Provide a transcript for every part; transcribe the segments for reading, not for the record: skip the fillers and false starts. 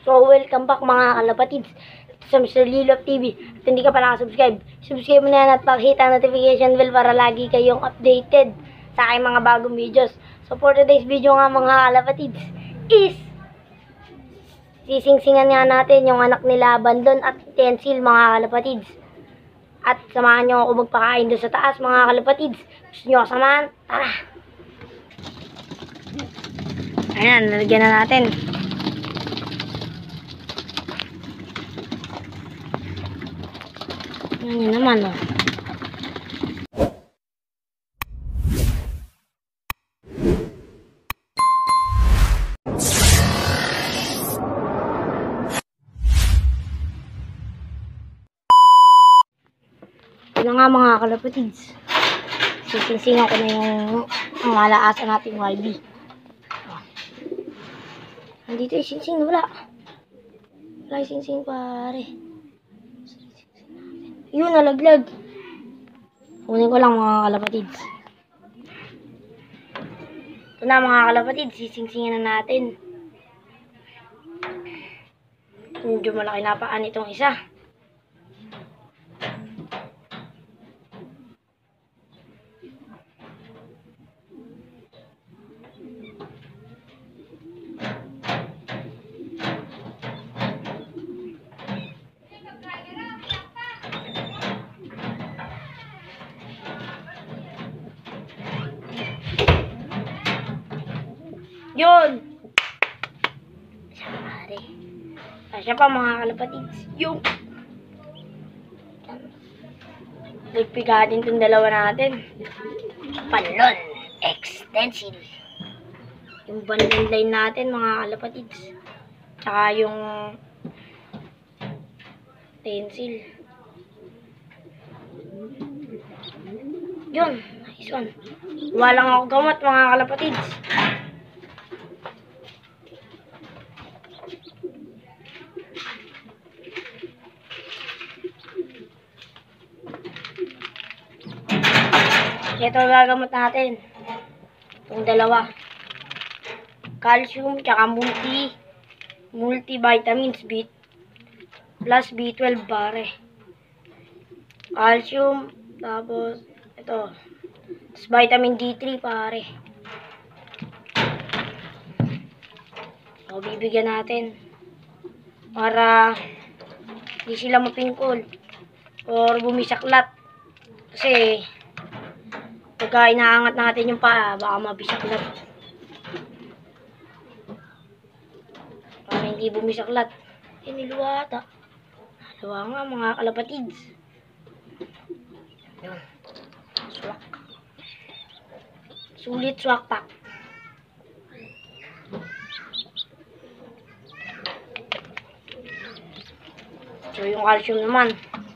So, welcome back mga kalapatids sa Mr. Lilop TV. At hindi ka pa nakasubscribe, subscribe mo na yan at pakita ang notification bell para lagi kayong updated sa aking mga bagong videos. So, for today's video nga mga kalapatids is sisingsingan nga natin yung anak nila Bandon at Tensil mga kalapatids. At samahan nyo ako magpakain doon sa taas mga kalapatids. Gusto nyo kasamahan? Tara! Ayan, nalagyan na natin. Ayan naman, oh. Ito na nga mga kalapatids. Sisingsingan ko na yung alaasa nating YB. Oh. Nandito yung singsing, wala. Wala yung singsing pare. Yun, nalaglag. Kunin ko lang mga kalapatids. Ito na mga kalapatids, sisingsingan na natin. Medyo malaki na paan itong isa. Yun! Siyempre. Kasya pa mga kalapatids. Yung! Nagpigatin itong dalawa natin. Balon extensive. Yung banding line natin mga kalapatids. Tsaka yung Tensil. Yun! Nice one. Walang ako gamot mga kalapatids. Ito gagamot natin. Itong dalawa. Calcium, tsaka multivitamins plus B12 pare. Calcium, tapos ito. Tapos vitamin D3 pare. So, bibigyan natin. Para hindi sila mapingkol. Or bumisaklat. Kasi pagka inaangat natin yung paa, baka mabisaklat. Para hindi bumisaklat. Niluwa ata. Luwa nga mga kalapatids. Yun. Swak. Sulit swak pack. So yung calcium naman.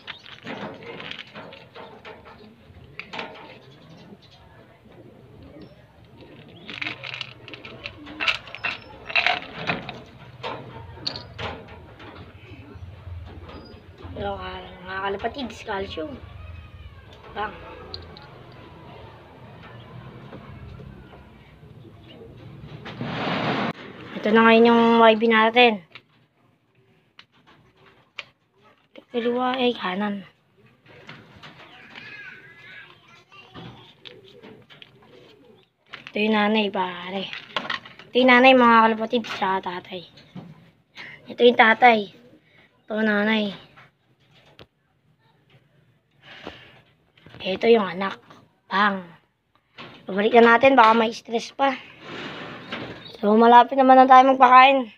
Mga kalapatids, calcium. Bang. Ito na ngayon yung YB natin. Kaliwa ay kanan. Ito yung nanay pare. Ito yung nanay mga kalapatids sa tatay. Ito yung tatay. Ito nanay. Ito yung anak. Bang. Pabalik na natin. Baka may stress pa. So, malapit naman na tayo magpakain.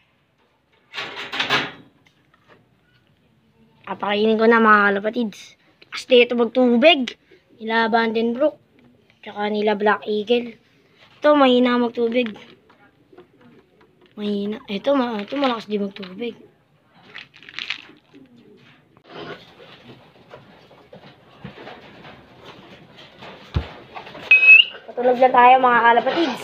Papakainin ko na mga kalapatids. Kasi ito magtubig. Nila Vandenbroek. Tsaka nila Black Eagle. Ito, mahina magtubig. Mahina. Ito malakas din magtubig. Patulog lang tayo mga kalapatids.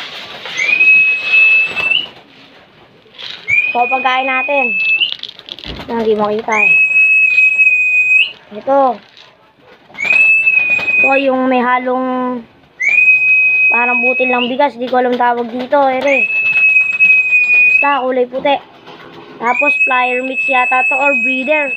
So, pagkain natin. Na hindi makita eh. Ito. Ito yung may halong parang butil ng bigas. Di ko alam tawag dito. Ere. Basta kulay puti. Tapos plier mix yata to or breeder.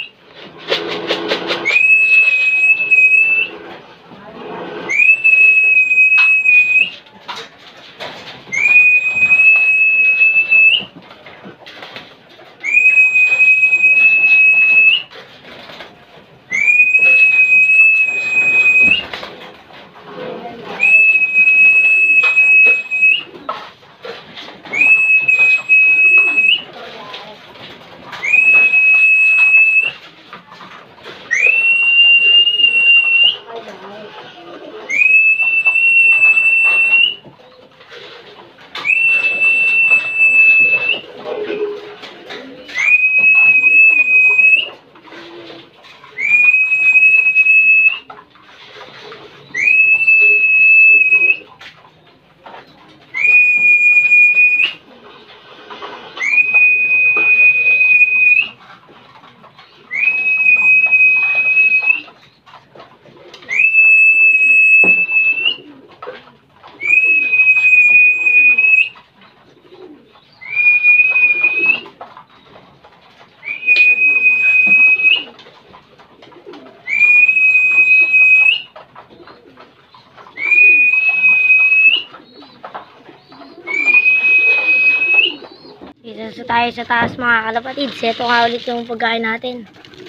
Isa tayo sa taas mga kalapatid. Ito nga ulit yung pagkain natin.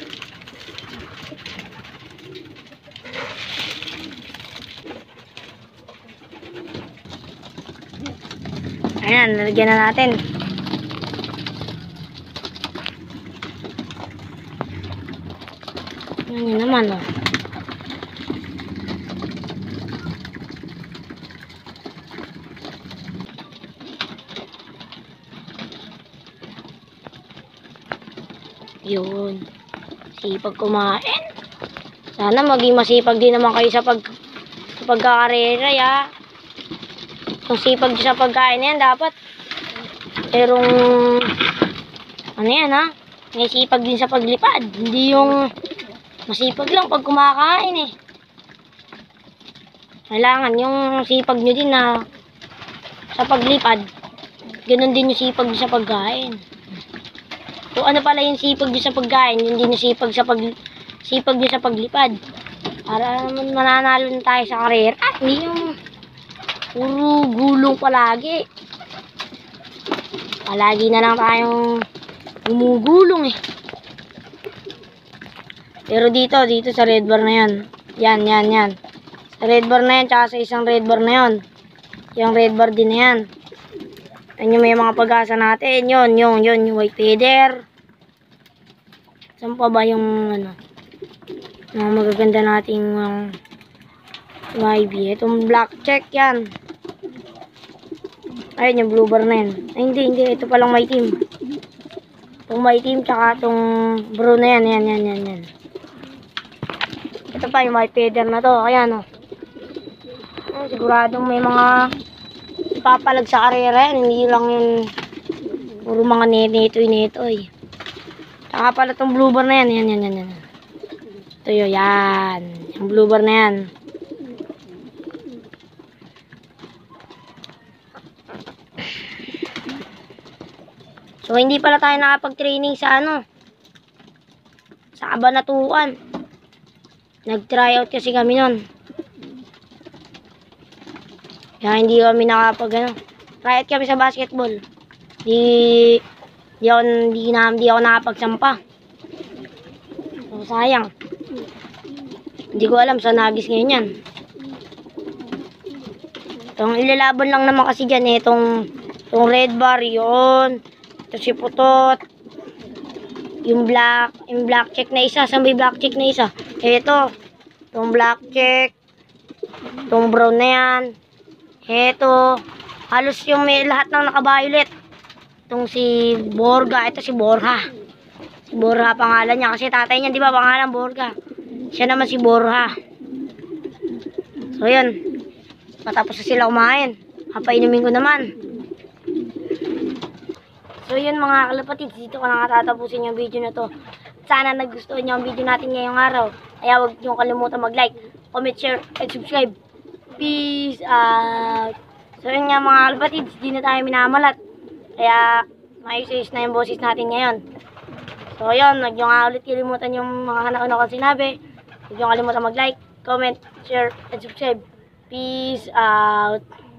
Ayan, nalagyan na natin. Ayan naman oh. Yun. Sipag kumain. Sana maging masipag din naman kayo sa pagkakarera ya. Kung sipag sa pagkain yan dapat. Merong ano yan ha? May sipag din sa paglipad. Hindi yung masipag lang pag kumakain eh. Kailangan yung sipag nyo din na sa paglipad. Ganun din yung sipag sa pagkain. Kung ano pala yung sipag nyo sa pagkain, yun din yung sipag nyo sa paglipad. Para naman mananalo na tayo sa karera. Hindi yung puro gulong palagi. Palagi na lang tayong gumugulong eh. Pero dito sa red bar na yan. Yan. Sa red bar na yan, tsaka sa isang red bar na yan. Yung red bar din na yan. Yan yung may mga pag-asa natin. Yun, yung white feather. Saan pa ba yung ano? Mga magaganda nating YB. Itong black check yan. Ayun yung blue bar na yan. Ay hindi. Ito palang my team. Itong my team tsaka itong bro na yan. Yan. Ito pa yung white feather na to. Ayan o. Siguradong may mga ipapalag sa karera yan. Hindi lang yung puro mga netoy. Saka pala itong blue bar na yan. Yan. Ito yun, yan. Yung blue bar na yan. So, hindi pala tayo nakapag-training sa sa Kabanatuan. Nag-tryout kasi kami nun. Kaya hindi kami tryout kami sa basketball. Di ako nakapagsampa. So, sayang. Hindi ko alam sa nagis ngayon yan. Itong ilalaban lang naman kasi dyan itong red bar yun. Ito si putot. Yung black check na isa. Saan ba yung black check na isa? Ito. Itong black check. Itong brown na yan. Ito. Halos yung may lahat ng naka-violet. Itong si Borga. Ito si Borja. Si Borja pangalan niya. Kasi tatay niya, di ba, pangalan Borga. Siya naman si Borja. So, yun. Patapos na sila kumain. Papainumin ko naman. So yun mga kalapatids, dito ko na nga tatapusin yung video na to. Sana nagustuhan nyo ang video natin ngayong araw. Kaya huwag nyo kalimutan mag-like, comment, share, and subscribe. Peace out! So yun nga mga kalapatids, di na tayo minamalat. Kaya maayos na yung boses natin ngayon. So yun, huwag nyo nga ulit kalimutan yung mga nauna kong sinabi. Huwag nyo kalimutan mag-like, comment, share, and subscribe. Peace out!